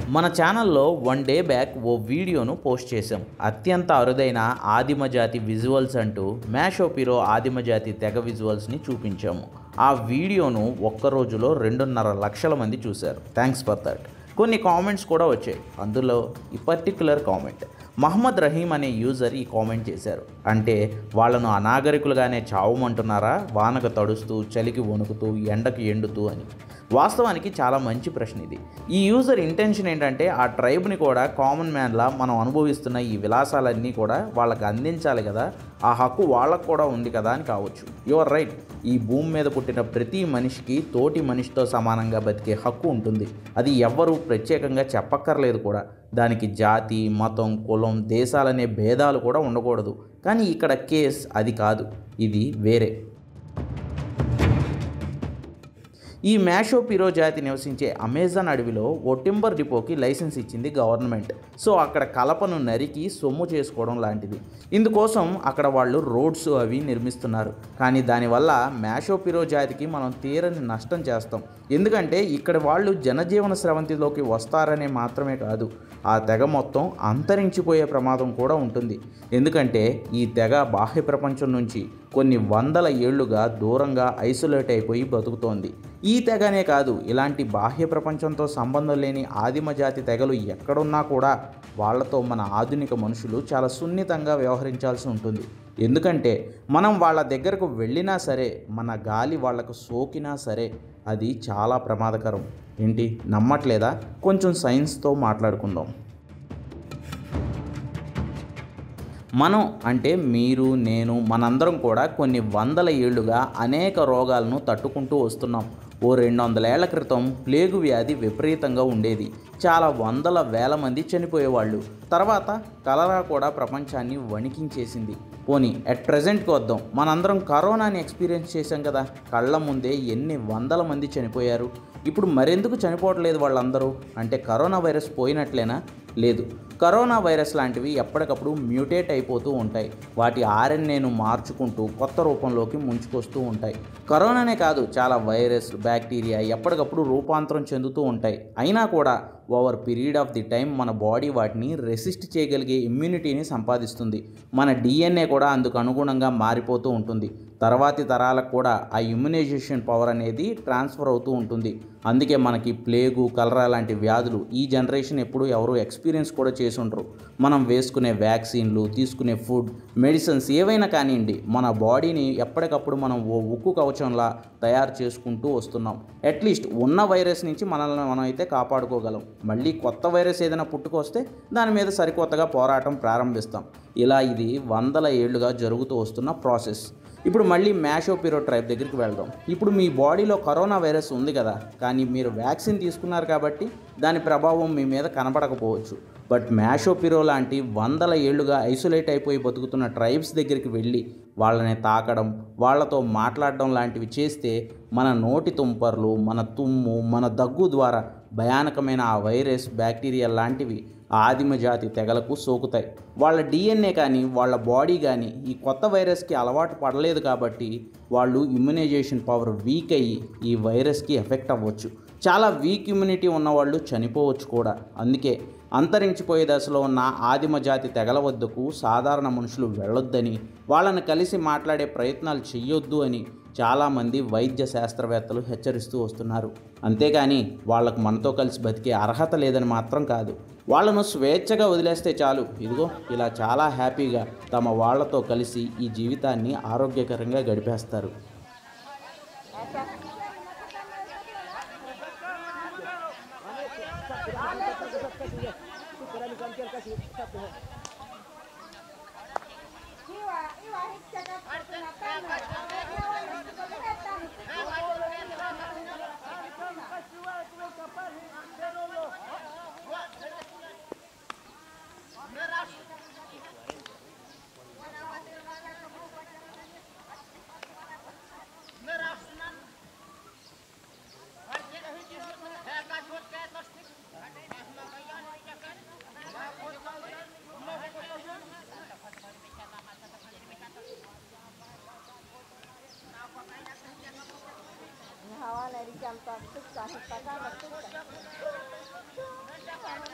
మన ఛానల్లో 1 day back ఓ వీడియోను పోస్ట్ చేశాం. అత్యంత అరుదైన ఆదిమజాతి విజువల్స్ అంటూ మ్యాషోపిరో ఆదిమజాతి తెగ విజువల్స్ని చూపించాము. ఆ వీడియోను ఒక్క రోజులో 2.5 లక్షల మంది చూశారు. Thanks for that. కొన్ని కామెంట్స్ కూడా వచ్చాయి. అందులో ఈ పర్టిక్యులర్ కామెంట్ మహమ్మద్ రహీం అనే యూజర్ ఈ కామెంట్ చేశారు. అంటే వాళ్ళను అనాగరికులుగానే చావమంటున్నారా, వానకు తడుస్తూ, చలికి వణుకుతూ, ఎండకు ఎండుతూ అని. వాస్తవానికి చాలా మంచి ప్రశ్న ఇది. ఈ యూజర్ ఇంటెన్షన్ ఏంటంటే ఆ ట్రైబ్ని కూడా కామన్ మ్యాన్లా మనం అనుభవిస్తున్న ఈ విలాసాలన్నీ కూడా వాళ్ళకి అందించాలి కదా, ఆ హక్కు వాళ్ళకు కూడా ఉంది కదా అని కావచ్చు. You're right. ఈ భూమి మీద పుట్టిన ప్రతి మనిషికి తోటి మనిషితో సమానంగా బతికే హక్కు ఉంటుంది. అది ఎవ్వరూ ప్రత్యేకంగా చెప్పక్కర్లేదు కూడా. దానికి జాతి, మతం, కులం, దేశాలనే భేదాలు కూడా ఉండకూడదు. కానీ ఇక్కడ కేస్ అది కాదు, ఇది వేరే. ఈ మ్యాషోపిరో జాతి నివసించే అమెజాన్ అడవిలో ఓ టింబర్ డిపోకి లైసెన్స్ ఇచ్చింది గవర్నమెంట్. సో అక్కడ కలపను నరికి సొమ్ము చేసుకోవడం లాంటిది. ఇందుకోసం అక్కడ వాళ్ళు రోడ్స్ అవి నిర్మిస్తున్నారు. కానీ దానివల్ల మ్యాషోపిరో జాతికి మనం తీరని నష్టం చేస్తాం. ఎందుకంటే ఇక్కడ వాళ్ళు జనజీవన స్రవంతిలోకి వస్తారనే మాత్రమే కాదు, ఆ తెగ మొత్తం అంతరించిపోయే ప్రమాదం కూడా ఉంటుంది. ఎందుకంటే ఈ తెగ బాహ్య ప్రపంచం నుంచి కొన్ని వందల ఏళ్లుగా దూరంగా ఐసోలేట్ అయిపోయి బతుకుతోంది. ఈ తెగనే కాదు, ఇలాంటి బాహ్య ప్రపంచంతో సంబంధం లేని ఆదిమజాతి తెగలు ఎక్కడున్నా కూడా వాళ్లతో మన ఆధునిక మనుషులు చాలా సున్నితంగా వ్యవహరించాల్సి ఉంటుంది. ఎందుకంటే మనం వాళ్ళ దగ్గరకు వెళ్ళినా సరే, మన గాలి వాళ్లకు సోకినా సరే అది చాలా ప్రమాదకరం. ఏంటి నమ్మట్లేదా? కొంచెం సైన్స్తో మాట్లాడుకుందాం. మనం అంటే మీరు, నేను, మనందరం కూడా కొన్ని వందల ఏళ్లుగా అనేక రోగాలను తట్టుకుంటూ వస్తున్నాం. ఓ 200 ఏళ్ల క్రితం ప్లేగు వ్యాధి విపరీతంగా ఉండేది. చాలా వందల వేల మంది చనిపోయేవాళ్ళు. తర్వాత కలరా కూడా ప్రపంచాన్ని వణికించేసింది. పోనీ అట్ ప్రజెంట్కి వద్దాం. మనందరం కరోనాని ఎక్స్పీరియన్స్ చేశాం కదా. కళ్ళ ముందే ఎన్ని వందల మంది చనిపోయారు. ఇప్పుడు మరెందుకు చనిపోవట్లేదు వాళ్ళందరూ? అంటే కరోనా వైరస్ పోయినట్లేనా? లేదు. కరోనా వైరస్ లాంటివి ఎప్పటికప్పుడు మ్యూటేట్ అయిపోతూ ఉంటాయి. వాటి ఆర్ఎన్ఏను మార్చుకుంటూ కొత్త రూపంలోకి ముంచుకొస్తూ ఉంటాయి. కరోనానే కాదు, చాలా వైరస్, బ్యాక్టీరియా ఎప్పటికప్పుడు రూపాంతరం చెందుతూ ఉంటాయి. అయినా కూడా over period of the time మన బాడీ వాటిని రెసిస్ట్ చేయగలిగే ఇమ్యూనిటీని సంపాదిస్తుంది. మన డిఎన్ఏ కూడా అందుకు అనుగుణంగా మారిపోతూ ఉంటుంది. తర్వాతి తరాలకు కూడా ఆ ఇమ్యునైజేషన్ పవర్ అనేది ట్రాన్స్ఫర్ అవుతూ ఉంటుంది. అందుకే మనకి ప్లేగు, కలరా లాంటి వ్యాధులు ఈ జనరేషన్ ఎప్పుడు ఎవరు ఎక్స్పీరియన్స్ కూడా చేసి ఉండరు. మనం వేసుకునే వ్యాక్సిన్లు, తీసుకునే ఫుడ్, మెడిసిన్స్ ఏవైనా కానివ్వండి, మన బాడీని ఎప్పటికప్పుడు మనం ఓ ఉక్కు కవచంలా తయారు చేసుకుంటూ వస్తున్నాం. అట్లీస్ట్ ఉన్న వైరస్ నుంచి మనల్ని మనం అయితే కాపాడుకోగలం. మళ్ళీ కొత్త వైరస్ ఏదైనా పుట్టుకొస్తే దాని మీద సరికొత్తగా పోరాటం ప్రారంభిస్తాం. ఇలా ఇది వందల ఏళ్లుగా జరుగుతూ వస్తున్న ప్రాసెస్. ఇప్పుడు మళ్ళీ మ్యాషోపిరో ట్రైబ్ దగ్గరికి వెళ్దాం. ఇప్పుడు మీ బాడీలో కరోనా వైరస్ ఉంది కదా, కానీ మీరు వ్యాక్సిన్ తీసుకున్నారు కాబట్టి దాని ప్రభావం మీ మీద కనపడకపోవచ్చు. బట్ మ్యాషోపిరో లాంటి వందల ఏళ్లుగా ఐసోలేట్ అయిపోయి బతుకుతున్న ట్రైబ్స్ దగ్గరికి వెళ్ళి వాళ్ళని తాకడం, వాళ్ళతో మాట్లాడడం లాంటివి చేస్తే మన నోటి తుంపర్లు, మన తుమ్ము, మన దగ్గు ద్వారా భయానకమైన ఆ వైరస్, బ్యాక్టీరియా లాంటివి ఆదిమజాతి తెగలకు సోకుతాయి. వాళ్ళ డిఎన్ఏ కానీ వాళ్ళ బాడీ కానీ ఈ కొత్త వైరస్కి అలవాటు పడలేదు కాబట్టి వాళ్ళు ఇమ్యునైజేషన్ పవర్ వీక్ అయ్యి ఈ వైరస్కి ఎఫెక్ట్ అవ్వచ్చు. చాలా వీక్ ఇమ్యూనిటీ ఉన్నవాళ్ళు చనిపోవచ్చు కూడా. అందుకే అంతరించిపోయే దశలో ఉన్న ఆదిమజాతి తెగల వద్దకు సాధారణ మనుషులు వెళ్ళొద్దని, వాళ్ళని కలిసి మాట్లాడే ప్రయత్నాలు చెయ్యొద్దు అని చాలామంది వైద్య శాస్త్రవేత్తలు హెచ్చరిస్తూ వస్తున్నారు. అంతేకాని వాళ్లకు మనతో కలిసి బతికే అర్హత లేదని మాత్రం కాదు. వాళ్ళను స్వేచ్ఛగా వదిలేస్తే చాలు, ఇదిగో ఇలా చాలా హ్యాపీగా తమ వాళ్లతో కలిసి ఈ జీవితాన్ని ఆరోగ్యకరంగా గడిపేస్తారు. Hawa dari jam 4 sampai 4 waktu.